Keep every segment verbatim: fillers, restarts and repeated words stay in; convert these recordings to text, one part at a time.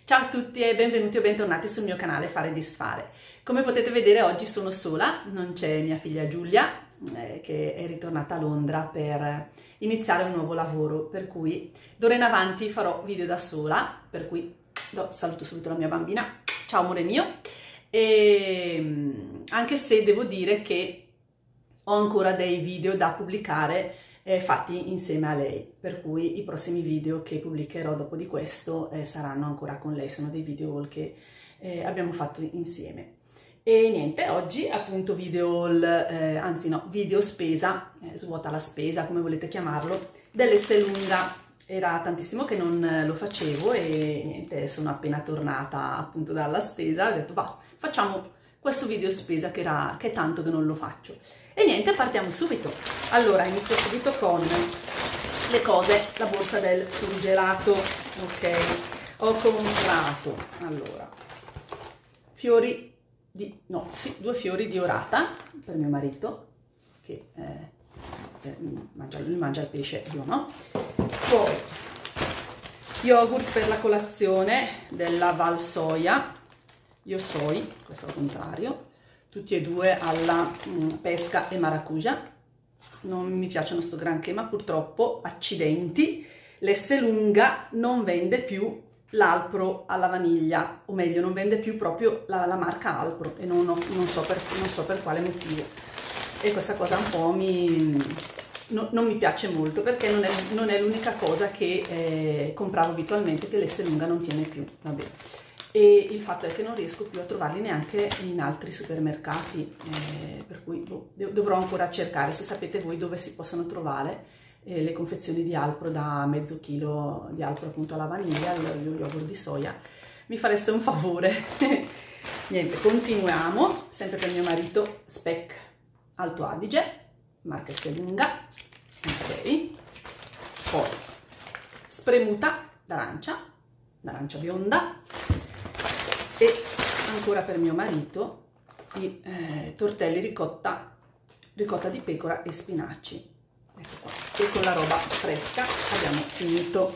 Ciao a tutti e benvenuti o bentornati sul mio canale Fare e Disfare. Come potete vedere oggi sono sola, non c'è mia figlia Giulia eh, che è ritornata a Londra per iniziare un nuovo lavoro, per cui d'ora in avanti farò video da sola, per cui do, saluto subito la mia bambina, ciao amore mio, e anche se devo dire che ho ancora dei video da pubblicare Eh, fatti insieme a lei, per cui i prossimi video che pubblicherò dopo di questo eh, saranno ancora con lei, sono dei video haul che eh, abbiamo fatto insieme. E niente, oggi appunto video haul, eh, anzi no, video spesa, eh, svuota la spesa, come volete chiamarlo, dell'Esselunga. Era tantissimo che non lo facevo e niente, sono appena tornata appunto dalla spesa, ho detto va, facciamo questo video spesa che, era, che è tanto che non lo faccio. E niente, partiamo subito. Allora, inizio subito con le cose, la borsa del surgelato, ok? Ho comprato, allora, fiori di, no, sì, due fiori di orata per mio marito, che eh, eh, mangia, lui mangia il pesce, io no. Poi, yogurt per la colazione della Valsoia, io soy, questo al contrario, tutti e due alla mm, pesca e maracuja. Non mi piacciono sto granché, ma purtroppo, accidenti, l'Esselunga non vende più l'Alpro alla vaniglia, o meglio non vende più proprio la, la marca Alpro, e non, ho, non, so per, non so per quale motivo, e questa cosa un po' mi, no, non mi piace molto, perché non è, non è l'unica cosa che eh, compravo abitualmente che l'Esselunga non tiene più, vabbè. E il fatto è che non riesco più a trovarli neanche in altri supermercati, eh, per cui boh, dovrò ancora cercare. Se sapete voi dove si possono trovare eh, le confezioni di Alpro da mezzo chilo di Alpro appunto alla vaniglia, lo yogurt di soia, mi fareste un favore. Niente, continuiamo, sempre per mio marito, Speck Alto Adige, marca Esselunga, ok. Poi spremuta d'arancia, d'arancia bionda. E ancora per mio marito i eh, tortelli ricotta, ricotta di pecora e spinaci. Ecco qua. E con la roba fresca abbiamo finito.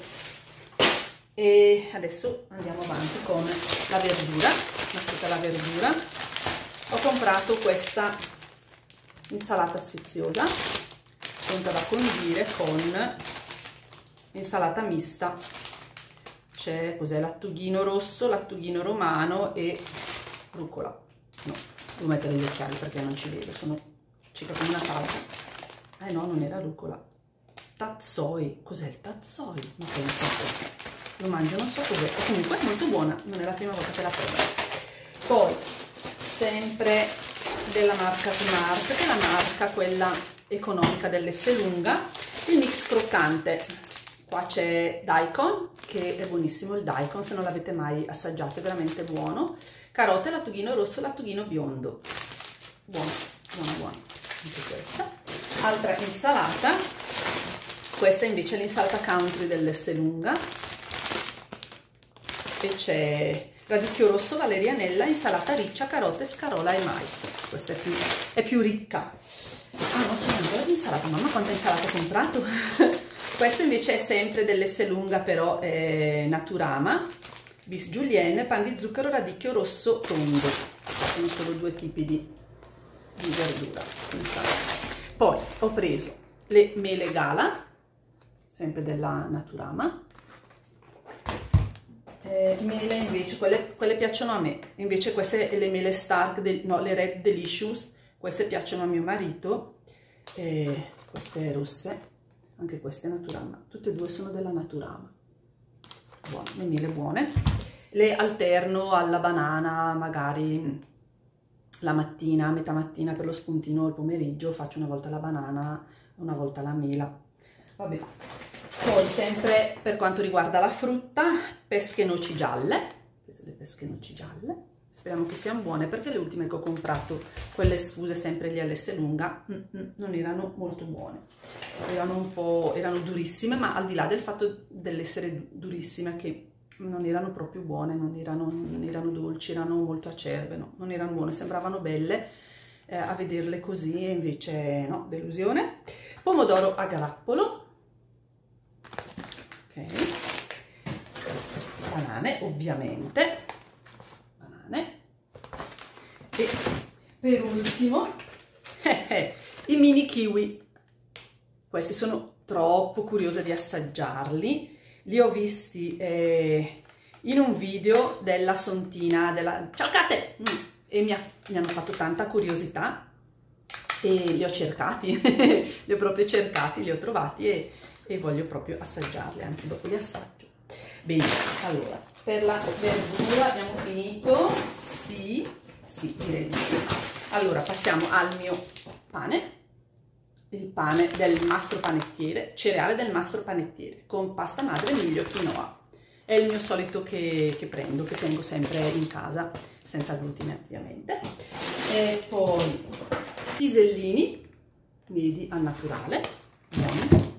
E adesso andiamo avanti con la verdura, la frutta e la verdura. Ho comprato questa insalata sfiziosa, pronta da condire con insalata mista. C'è, cos'è, lattughino rosso, lattughino romano e rucola. No, devo mettere gli occhiali perché non ci vedo, sono cieca come una falca. Eh no, non era rucola. Tazzoi, cos'è il tazzoi? Ma pensate, lo mangio, non so cos'è. O comunque è molto buona, non è la prima volta che la provo. Poi, sempre della marca Smart, che è la marca quella economica dell'Esselunga, il mix croccante. Qua c'è daikon, che è buonissimo il daikon, se non l'avete mai assaggiato è veramente buono. Carote, lattughino rosso, lattughino biondo. Buono, buono, buono. Anche questa. Altra insalata. Questa invece è l'insalata country dell'Esselunga. E c'è radicchio rosso, valerianella, insalata riccia, carote, scarola e mais. Questa è più, è più ricca. Ah no, c'è ancora l'insalata. Mamma quanta insalata ho comprato! Questo invece è sempre dell'Esselunga, però è Naturama, bis julienne, pan di zucchero, radicchio rosso tondo. Sono solo due tipi di, di verdura. Poi ho preso le mele Gala, sempre della Naturama. Eh, mele invece, quelle, quelle piacciono a me, invece queste le mele Stark, del, no, le Red Delicious, queste piacciono a mio marito, eh, queste rosse. Anche queste Naturama, tutte e due sono della Naturama. Buone, le mele buone. Le alterno alla banana, magari la mattina, a metà mattina per lo spuntino o il pomeriggio, faccio una volta la banana, una volta la mela. Vabbè. Poi sempre per quanto riguarda la frutta, pesche e noci gialle. Ho preso le pesche e noci gialle. Speriamo che siano buone, perché le ultime che ho comprato, quelle sfuse sempre lì all'Esselunga, mm, mm, non erano molto buone. Erano un po', erano durissime, ma al di là del fatto dell'essere durissime, che non erano proprio buone, non erano, non erano dolci, erano molto acerbe, no? Non erano buone, sembravano belle eh, a vederle così, e invece no, delusione. Pomodoro a grappolo, ok. Banane. banane, ovviamente, banane, e per ultimo i mini kiwi. Questi sono troppo curiosa di assaggiarli, li ho visti eh, in un video della Sontina, della... Ciao Cate! Mm. E mi, ha, mi hanno fatto tanta curiosità e li ho cercati, li ho proprio cercati, li ho trovati e, e voglio proprio assaggiarli, anzi dopo li assaggio. Bene, allora, per la verdura abbiamo finito? Sì, sì, direi di sì. Allora, passiamo al mio pane. Il pane del Mastro Panettiere, cereale del Mastro Panettiere con pasta madre, miglio, quinoa. È il mio solito che, che prendo, che tengo sempre in casa, senza glutine ovviamente. E poi pisellini, medi al naturale, buoni.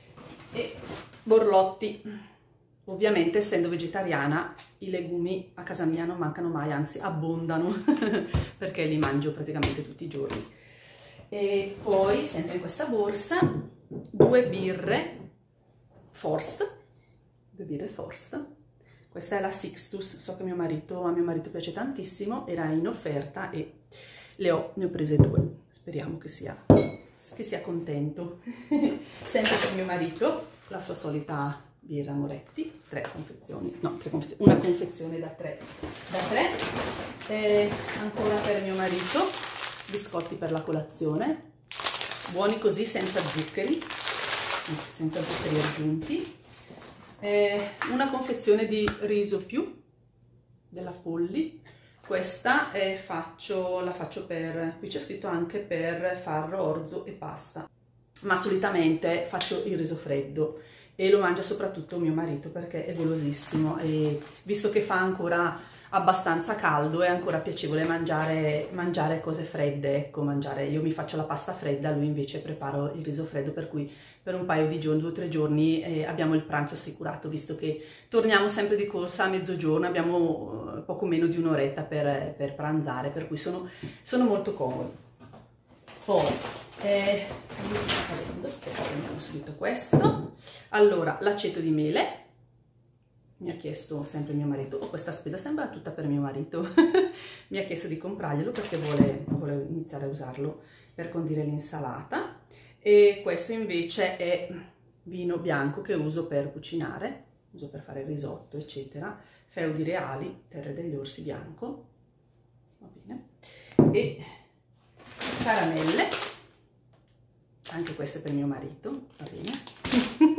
E borlotti. Ovviamente, essendo vegetariana, i legumi a casa mia non mancano mai, anzi abbondano, perché li mangio praticamente tutti i giorni. E poi, sempre in questa borsa, due birre Forst, due birre Forst. Questa è la Sixtus, so che mio marito, a mio marito piace tantissimo, era in offerta e le ho, ne ho prese due. Speriamo che sia, che sia contento. Sempre per mio marito, la sua solita birra Moretti, tre confezioni, no, tre confezioni, una confezione da tre, da tre. E ancora per mio marito, biscotti per la colazione, buoni così, senza zuccheri, senza zuccheri aggiunti. Eh, una confezione di riso più della Polli. Questa eh, faccio, la faccio per, qui c'è scritto anche per farro, orzo e pasta, ma solitamente faccio il riso freddo e lo mangia soprattutto mio marito perché è golosissimo e visto che fa ancora abbastanza caldo è ancora piacevole mangiare, mangiare cose fredde, ecco, mangiare, io mi faccio la pasta fredda, lui invece preparo il riso freddo, per cui per un paio di giorni, due o tre giorni eh, abbiamo il pranzo assicurato, visto che torniamo sempre di corsa a mezzogiorno, abbiamo poco meno di un'oretta per, per pranzare, per cui sono, sono molto comodi. Poi, eh, prendiamo subito questo, allora l'aceto di mele. Mi ha chiesto sempre mio marito, oh, questa spesa sembra tutta per mio marito, mi ha chiesto di comprarglielo perché vuole, vuole iniziare a usarlo per condire l'insalata. E questo invece è vino bianco che uso per cucinare, uso per fare il risotto eccetera, Feudi Reali, Terre degli Orsi bianco, va bene, e caramelle, anche queste per mio marito, va bene.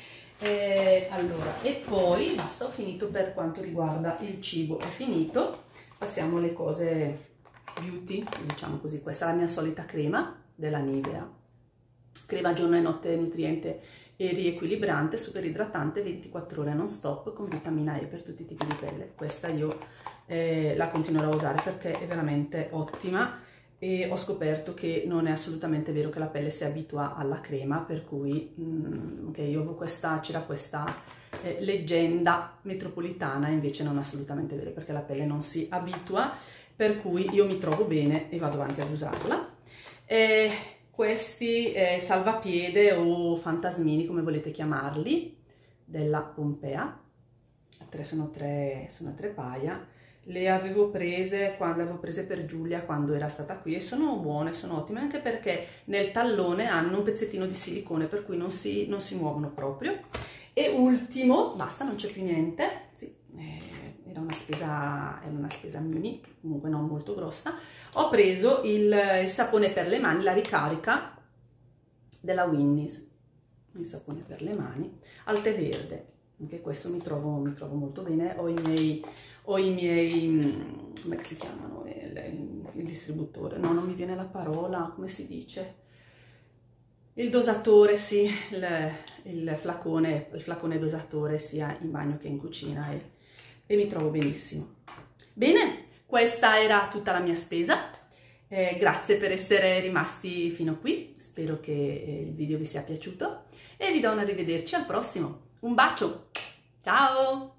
Eh, allora, e poi basta, ho finito per quanto riguarda il cibo, è finito, passiamo alle cose beauty, diciamo così. Questa è la mia solita crema della Nivea, crema giorno e notte nutriente e riequilibrante, super idratante, ventiquattro ore non stop con vitamina E per tutti i tipi di pelle. Questa io eh, la continuerò a usare perché è veramente ottima. E ho scoperto che non è assolutamente vero che la pelle si abitua alla crema, per cui mh, che io questa, c'era questa eh, leggenda metropolitana, invece non è assolutamente vero perché la pelle non si abitua, per cui io mi trovo bene e vado avanti ad usarla. E questi eh, salvapiede o fantasmini, come volete chiamarli, della Pompea, tre, sono, tre, sono tre paia. Le avevo prese quando avevo prese per Giulia quando era stata qui e sono buone, sono ottime, anche perché nel tallone hanno un pezzettino di silicone per cui non si, non si muovono proprio. E ultimo, basta, non c'è più niente, sì, eh, era una spesa, era una spesa mini, comunque non molto grossa. Ho preso il, il sapone per le mani, la ricarica della Winnie's, il sapone per le mani al tè verde, anche questo mi trovo, mi trovo molto bene. Ho i miei ho i miei, come si chiamano, il, il distributore, no, non mi viene la parola, come si dice, il dosatore, sì, il, il, flacone, il flacone dosatore sia in bagno che in cucina e, e mi trovo benissimo. Bene, questa era tutta la mia spesa, eh, grazie per essere rimasti fino qui, spero che il video vi sia piaciuto e vi do un arrivederci al prossimo, un bacio, ciao!